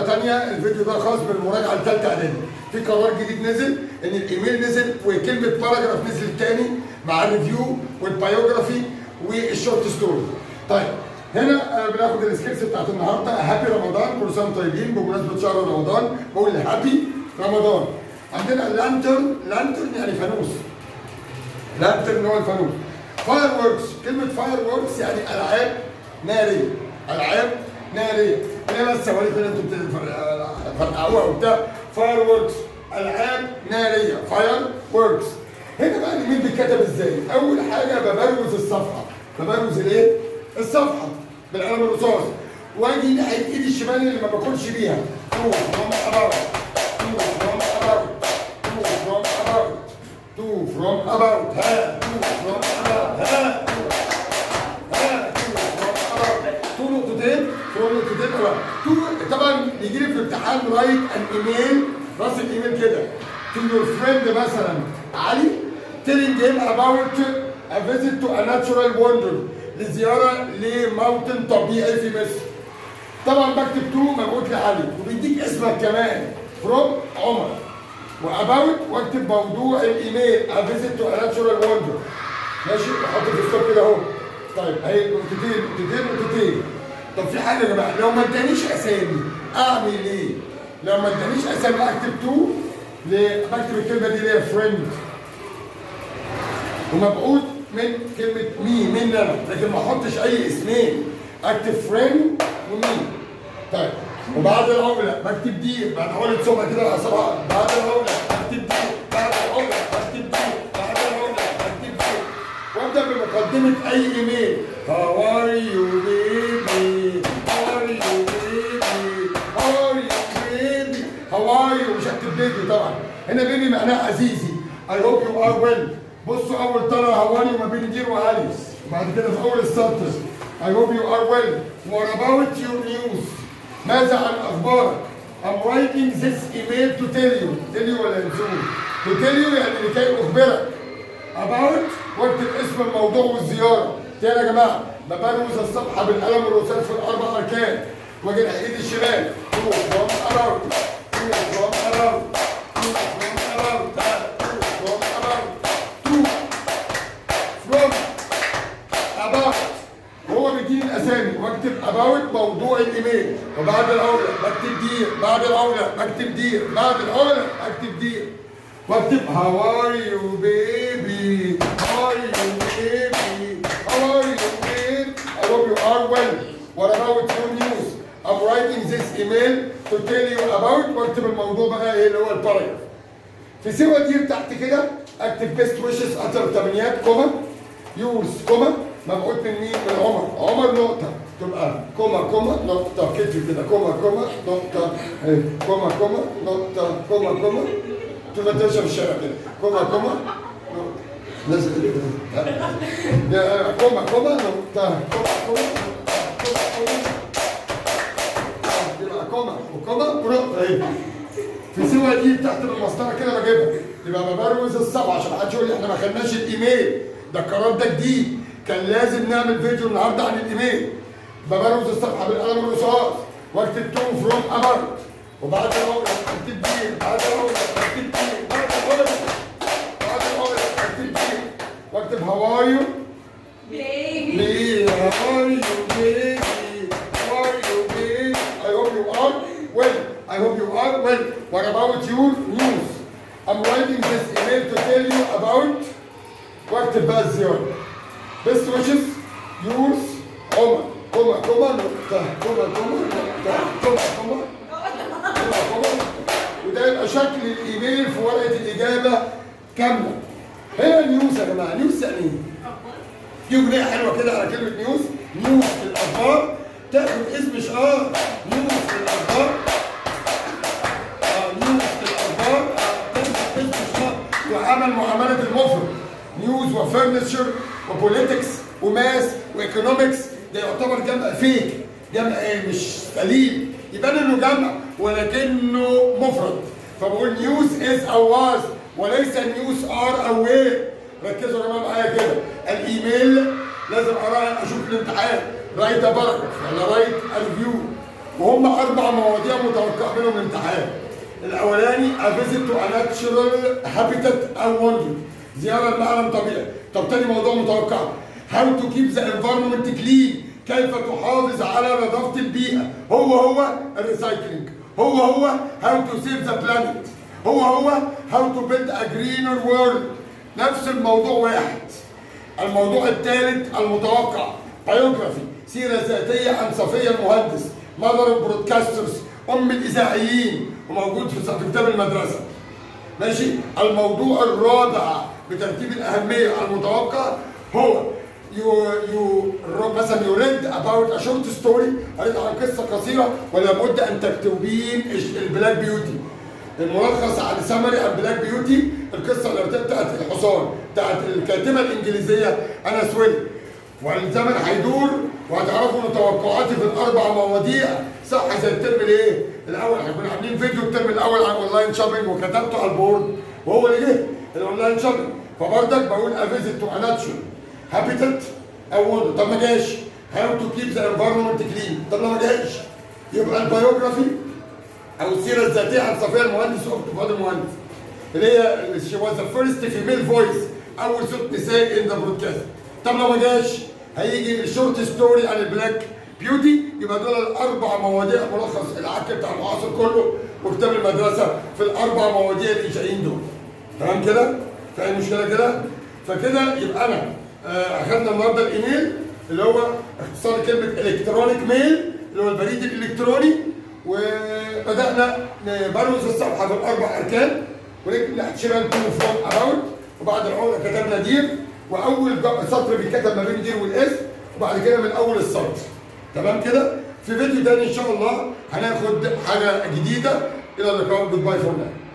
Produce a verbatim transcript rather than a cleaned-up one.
ثانيه، الفيديو ده خاص بالمراجعه الثالثه اعدادي. في قرار جديد نزل ان الايميل نزل وكلمه باراجراف نزل تاني مع الريفيو والبايوجرافي والشورت ستوري. طيب هنا بناخد السكيلز بتاعت النهارده. هابي رمضان، كل سنه وانتم طيبين بمناسبه شهر رمضان. بقول هابي رمضان. عندنا لانترن، لانترن يعني فانوس. لانترن هو الفانوس. فاير ووركس، كلمه فاير ووركس يعني العاب ناريه. العاب ناريه. هنا بس الصواريخ اللي انتم بتفرقعوها وبتاع. فاير ووركس، العاب ناريه. فاير ووركس. هنا بقى الايميل بيتكتب ازاي؟ اول حاجه ببروز الصفحه. ببروز الايه؟ الصفحه بالقلم الرصاص. واجي ناحيه ايدي الشمال اللي ما باكلش بيها. تو فروم اباوت. تو فروم اباوت. تو فروم اباوت. تو فروم اباوت. ها. تو فروم اباوت. ها. ها. تو فروم اباوت. تو نقطتين. فروم نقطتين اباوت. تو طبعا بيجي لي في الامتحان رايت ان ايميل، راس الايميل كده. تو يور فريند مثلا علي telling him about a visit to a natural wonder. لزياره لموطن طبيعي في مصر. طبعا بكتب تو مبعوث لعلي وبيديك اسمك كمان فروم عمر. واباوت واكتب موضوع الايميل a visit to a natural wonder. ماشي؟ احط في الستوب كده اهو. طيب اهي نقطتين نقطتين نقطتين. طب في حاجه يا جماعه، لو ما ادانيش اسامي اعمل ايه؟ لو ما ادانيش اسامي اكتب تو، بكتب الكلمه دي اللي هي فريند. ومبعوث من كلمة مي، من أنا، لكن ما أحطش أي اسمين. أكتب فريند ومي. طيب وبعد العملة بكتب دي، بعد عملة سمعة كده على صباح، بعد العملة بكتب دي، بعد العملة بكتب دي، بعد العملة بكتب دي. وأبدأ بمقدمة أي إيميل. How are you baby? How are you baby? How are you baby? How are you؟ مش هكتب بيبي طبعا. هنا بيبي معناها عزيزي. I hope you are well. بصوا اول طلع هواني وما بين دير وأليس، وبعد كده في اول السطر I hope you are well. What about your news؟ ماذا عن اخبارك؟ I'm writing this email to tell you. tell you ولا ينسون؟ to tell you يعني لكي اخبرك. about واكتب اسم الموضوع والزياره. تاني يا جماعه ببروز الصفحه بالقلم الرصاص في الاربع اركان. واجي ناحيه ايدي الشمال to from about to from about to from about هو بيديني الاسامي واكتب اباوت موضوع الايميل. وبعد العمله بكتب دير، بعد العمله بكتب دير، بعد العمله بكتب دير. واكتب هاو ار يو بيبي، هاو ار يو بيبي، هاو ار يو بيبي. I hope you are well. What about your news? I'm writing this email to tell you about. واكتب الموضوع بقى ايه اللي هو الباراجراف. في سوى دير تحت كده اكتب بيست ويشز قطر الثمانينات كوما يورز كوما مبعوث من مين؟ من عمر. عمر نقطة تبقى كوما كوما نقطة كتف كده كوما كوما نقطة كوما كوما نقطة كوما كوما تبقى تمشي في الشارع كده كوما كوما نزل كده كوما كوما نقطة كوما كوما كوما كوما يبقى كوما وكوما ونقطة اهي. في سوى دي تحت المسطرة كده بجيبها. يبقى ببروز الصفحة عشان محدش يقول لي احنا ما خدناش الايميل. ده القرار ده جديد. كان لازم نعمل فيديو النهارده عن الايميل. ببروز الصفحه بالقلم الرصاص واكتب تو فروم اباوت. وبعد العمله اكتب دي، بعد العمله اكتب دي، بعد العمله بعد العمله اكتب دي. واكتب هاو ار يو بيبي، هاو ار يو بيبي، هاو ار يو بيبي. I hope you are well. I hope you are well. What about your news? I'm writing this email to tell you about. واكتب بقى الزياره. Best wishes yours عمر كوما كوما نقطة كوما كوما نقطة كوما كوما كوما كوما. وده يبقى شكل الايميل في ورقة الإجابة كاملة. هنا نيوز يا جماعة، نيوز يعني ايه؟ في أغنية حلوة كده على كلمة نيوز، نيوز في الأخبار تاخد اسم شعار، نيوز في الأخبار. اه نيوز في الأخبار تاخد اسم شعار وعمل معاملة المفرد. نيوز وفرنتشر وبوليتكس وماس وايكونومكس ده يعتبر جمع فيك، جمع ايه مش سليم، يبان انه جمع ولكنه مفرد. فبقول نيوز از او واز وليس نيوز ار او وير. ركزوا يا جماعه معايا كده. الايميل لازم اقراه اشوف الامتحان رايت باراجراف ولا رايت ريفيو وهم اربع مواضيع متوقع منهم الامتحان. الاولاني a visit to a natural habitat او wonder، زياره لمعلم طبيعي. طب تاني موضوع متوقع how to keep the environment clean، كيف تحافظ على نظافه البيئه. هو هو الريسايكلينج، هو هو how to save the planet، هو هو how to build a greener world. نفس الموضوع واحد. الموضوع الثالث المتوقع بايوجرافي، سيره ذاتيه عن صفيه المهندس، مدر البرودكاسترز، ام الاذاعيين، وموجود في كتاب المدرسه. ماشي؟ الموضوع الرابع بترتيب الاهميه المتوقع هو يو يو مثلا يو ريد اباوت ا شورت ستوري، قريت عن قصه قصيره ولا بد ان تكتبين البلاك بيوتي. الملخص عن سمري عن بلاك بيوتي، القصه اللي بتاعت الحصان بتاعت الكاتبه الانجليزيه انا سويل. والزمن هيدور وهتعرفوا ان توقعاتي في الاربع مواضيع صح زي الترم الايه؟ الاول. احنا كنا عاملين فيديو الترم الاول عن اونلاين شوبينج وكتبته على البورد وهو اللي جه الاونلاين شوبينج. فبرضك بقول افيزيت تو اناتشر هابيتات او وندر. طب ما جاش هاو تو كيب ذا انفايرمنت كلين. طب لو ما جاش يبقى البيوجرافي او السيره الذاتيه عن صفيه المهندس واخت فؤاد المهندس اللي هي شي واز ذا فيرست فيميل فويس، اول صوت نسائي ان ذا برودكاست. طب لو ما جاش هيجي الشورت ستوري عن البلاك بيوتي. يبقى دول الاربع مواضيع ملخص العك بتاع المعاصر كله وكتاب المدرسه في الاربع مواضيع الانشائيين دول. تمام كده؟ في اي مشكله كده؟ فكده يبقى انا اخذنا النهارده الايميل اللي هو اختصار كلمه الكترونيك ميل اللي هو البريد الالكتروني، وبدانا نبرز الصفحه في الاربع اركان ونكتب شمال تو فروم اراوند، وبعد العقده كتبنا دير، واول سطر بيتكتب ما بين دير والاسم، وبعد كده من اول السطر. تمام كده؟ في فيديو تاني ان شاء الله هناخد حاجه جديده. الى اللقاء، جود باي فور ناو.